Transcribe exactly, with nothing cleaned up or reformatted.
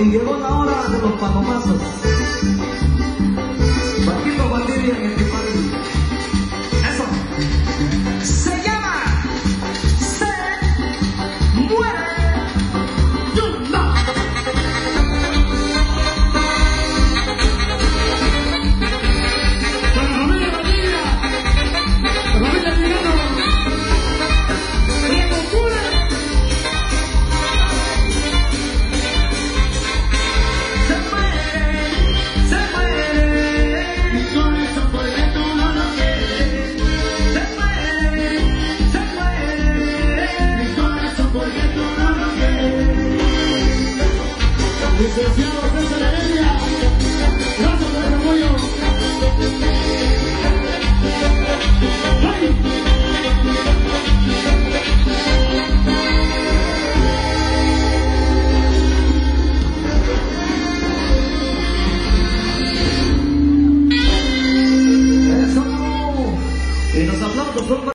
y llegó la hora de los palomazos. Paquito Valdivia en el que pare. Eso. Se llama Se Muere Yunda. Para la familia Valdivia, la familia Tirano, Primo Cura. Se muere, se muere. Mi corazón porque tú no lo quieres. Se muere, se muere. Mi corazón porque tú no lo quieres. Licenciado César Heredia, gracias por el apoyo. ¡Ay! Eso. Y los aplausos son